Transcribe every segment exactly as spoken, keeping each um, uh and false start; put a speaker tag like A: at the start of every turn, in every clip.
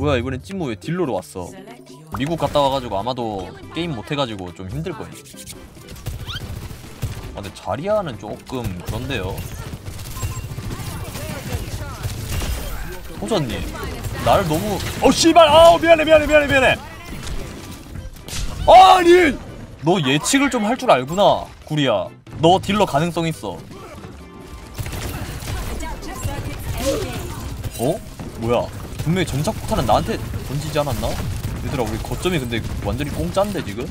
A: 뭐야 이번엔 찐모 왜 딜러로 왔어? 미국 갔다 와가지고 아마도 게임 못해가지고 좀 힘들 거예요. 아 근데 자리아는 조금 그런데요. 호전님 나를 너무 어 씨발 아우 미안해 미안해 미안해 미안해. 아니 너 예측을 좀 할 줄 알구나 구리야. 너 딜러 가능성 있어. 어? 뭐야 분명히 전착폭탄은 나한테 던지지 않았나? 얘들아 우리 거점이 근데 완전히 공짜인데 지금?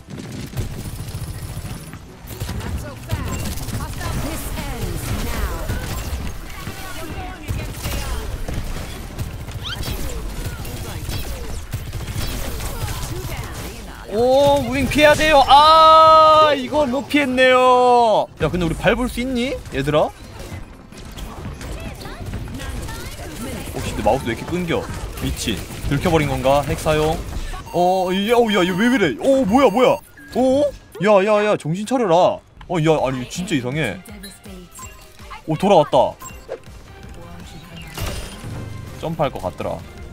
A: 오 무빙 피해야 돼요. 아 이걸 못 피했네요. 야 근데 우리 밟을 수 있니? 얘들아? 혹시 내 마우스 왜 이렇게 끊겨? 미친 들켜버린 건가? 핵 사용? 어, 야, 어, 야, 왜 그래? 어, 뭐야, 뭐야? 어? 야, 야, 야, 정신 차려라. 어, 야, 아니, 진짜 이상해. 오, 돌아왔다. 점프할 것 같더라.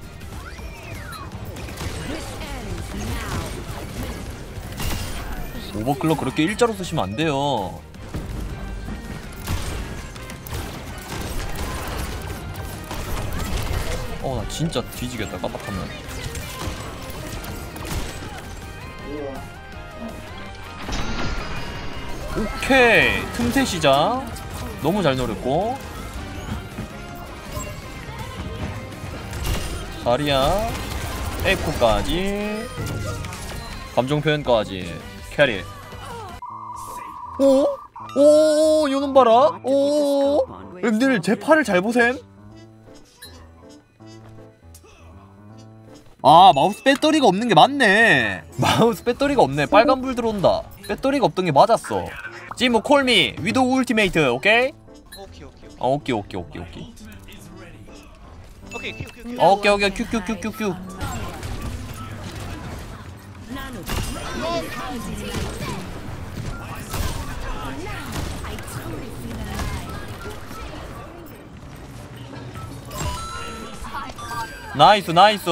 A: 오버클럭 그렇게 일자로 쓰시면 안 돼요. 어, 나 진짜 뒤지겠다, 깜빡하면. 오케이! 틈새 시장. 너무 잘 노렸고. 자리야. 에코까지. 감정 표현까지. 캐리. 오? 오, 요놈 봐라. 오. 님들 제 팔을 잘 보셈. 아 마우스 배터리가 없는 게 맞네. 마우스 배터리가 없네. 빨간불 들어온다. 배터리가 없던 게 맞았어. 찌모 콜미 위도우 울티메이트 오케이?
B: 오케이 오케이
A: 어 오케이 오케이 오케이 오케이
B: 오케이 큐 큐 큐
A: 어 오케이 오케이 큐 큐 큐 큐 큐. 나이스 나이스.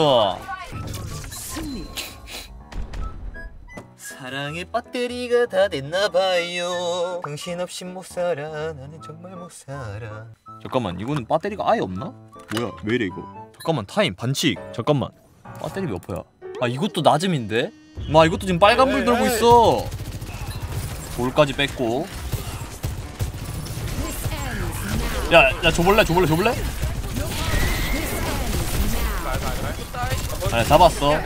A: 사랑의 배터리가 다 됐나봐요. 당신없이 못살아. 나는 정말 못살아. 잠깐만 이거는 배터리가 아예 없나? 뭐야 왜이래 이거. 잠깐만 타임 반칙. 잠깐만 배터리 몇 퍼야? 아 이것도 낮음인데? 마 이것도 지금 빨간불 들고 있어. 돌까지 뺐고. 야, 야 줘볼래 줘볼래 줘볼래? 아니 잡았어.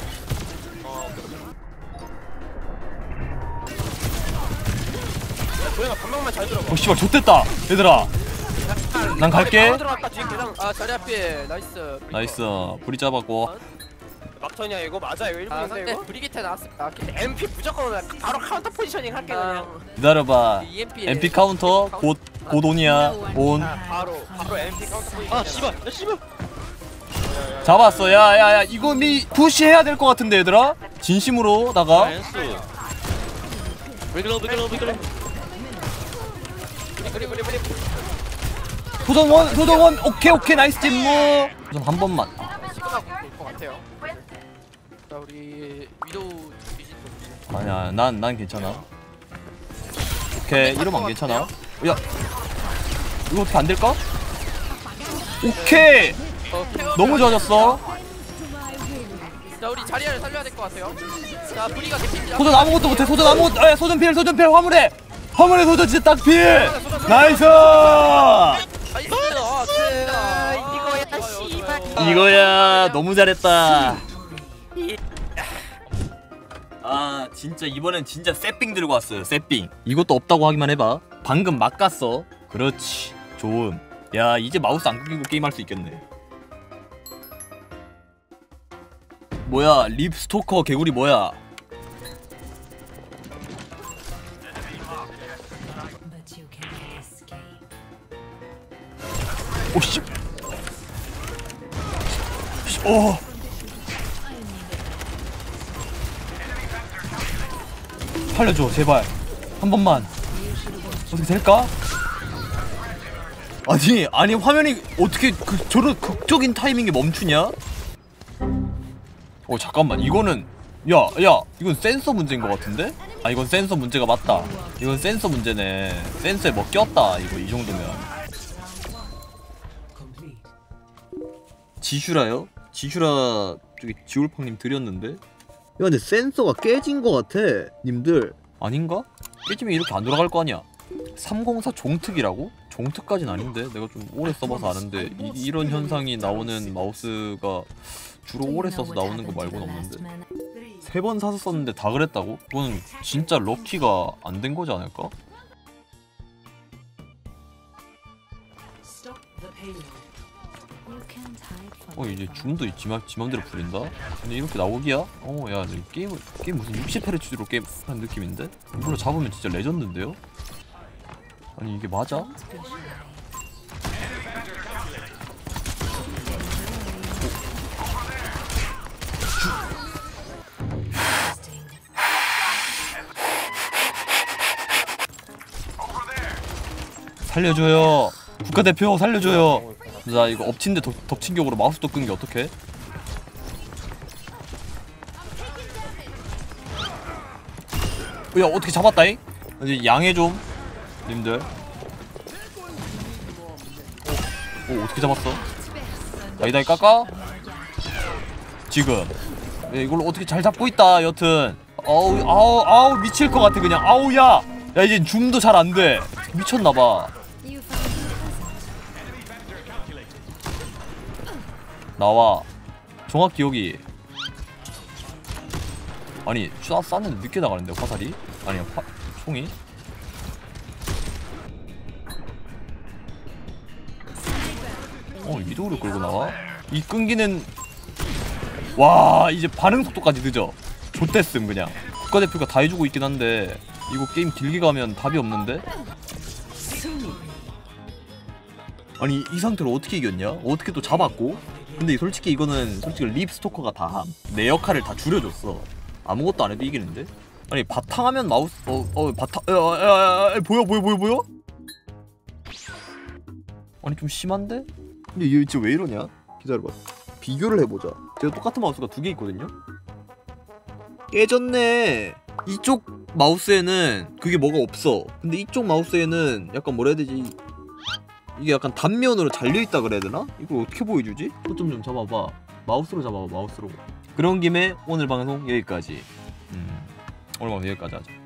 A: 어 씨발 좆됐다 얘들아. 난 갈게.
C: 아 자리 앞에 나이스.
A: 나이스 불이 잡았고.
B: 막터냐 이거 맞아 이거
C: 아
B: 일본인데
C: 상대
B: 이거?
C: 브리기테 나왔어. 아 근데
B: 엠피 무조건 바로 카운터 포지셔닝 할게 그냥.
A: 기다려봐.
C: 이엠피
A: 엠피 카운터 곧 곧 온이야. 온.
B: 아, 바로 바로 엠피 카운터 포지셔닝. 아 씨발 야 씨발.
A: 잡았어. 야야야 이거 니 푸시해야 될 것 같은데 얘들아. 진심으로 나가.
B: 브리글로 브리글로 브리글로. 브리 브리 브리.
A: 도전 원 도전 원 오케이 오케이 나이스 찜무. 도전 한 번만.
C: 시그널 볼것 같아요. 자 우리 위도우 비신 좀.
A: 아니야 난 난 괜찮아. 오케이 이러면 안 괜찮아. 야 이거 어떻게 안 될까? 오케이
C: 어,
A: 너무 좋아졌어.
C: 자 우리 자리를 살려야 될 것 같아요. 자 브리가 개피입니다.
A: 소전 아무것도 못해. 소전 아무것도. 에 소전 필 소전 필 화물해. 화물에 소전 진짜 딱 필. 나이스.
C: 나이스. 아 진짜 이거야 씨발.
A: 이거야 너무 잘했다. 아 진짜 이번엔 진짜 쎄삥 들고 왔어요. 쎄삥. 이것도 없다고 하기만 해봐. 방금 막 갔어. 그렇지 좋음. 야 이제 마우스 안 끄기고 게임할 수 있겠네. 뭐야 립 스토커 개구리 뭐야. 오씨 오 살려줘 제발 한 번만. 어떻게 될까? 아니 아니 화면이 어떻게 그 저런 극적인 타이밍에 멈추냐? 어 잠깐만 이거는 야야 이건 센서 문제인 것 같은데? 아 이건 센서 문제가 맞다. 이건 센서 문제네. 센서에 뭐 꼈다 이거 이 정도면. 지슈라요? 지슈라 저기 지올팡님 드렸는데? 야 근데 센서가 깨진 것 같아 님들. 아닌가? 깨지면 이렇게 안 돌아갈 거 아니야. 삼공사 종특이라고? 종특까진 아닌데? 내가 좀 오래 써봐서 아는데 이, 이런 현상이 나오는 마우스가 주로 오래 써서 나오는 거 말고는 없는데 세 번 사서 썼는데 다 그랬다고? 그건 진짜 럭키가 안 된 거지 않을까? 어 이제 줌도 지, 지 맘대로 풀린다? 근데 이렇게 나오기야? 어 야 게임을 게임 무슨 육십 헤르츠로 게임 하는 느낌인데? 이걸로 잡으면 진짜 레전드인데요? 아니 이게 맞아? 살려줘요 국가대표 살려줘요. 나 이거 엎친데 덮, 덮친격으로 마우스도 끈 게 어떡해? 야 어떻게 잡았다잉? 이제 양해 좀 님들. 오, 오 어떻게 잡았어? 다이다이 깎아? 지금 야, 이걸로 어떻게 잘 잡고 있다 여튼. 아우 아우 아우 미칠 것 같아 그냥. 아우 야! 야 이제 줌도 잘 안돼. 미쳤나봐. 나와 정확히 여기. 아니 쏴 쐈는데 늦게 나가는데 화살이? 아니 화 총이? 어 위도우를 끌고 나와? 이 끈기는 와 이제 반응 속도까지 늦어. 좆됐음 그냥. 국가대표가 다 해주고 있긴 한데 이거 게임 길게 가면 답이 없는데? 아니 이 상태로 어떻게 이겼냐? 어떻게 또 잡았고? 근데 솔직히 이거는 솔직히 립스토커가 다 함. 내 역할을 다 줄여줬어. 아무것도 안 해도 이기는데? 아니 바탕하면 마우스 어 어 바탕 야야야 보여 보여 보여 보여? 아니 좀 심한데? 근데 얘 진짜 왜 이러냐? 기다려봐. 비교를 해보자. 제가 똑같은 마우스가 두 개 있거든요? 깨졌네. 이쪽 마우스에는 그게 뭐가 없어. 근데 이쪽 마우스에는 약간 뭐라 해야 되지? 이게 약간 단면으로 잘려있다 그래야 되나? 이걸 어떻게 보여주지? 초점 좀 잡아봐. 마우스로 잡아봐 마우스로. 그런 김에 오늘 방송 여기까지. 음, 오늘 방송 여기까지 하자.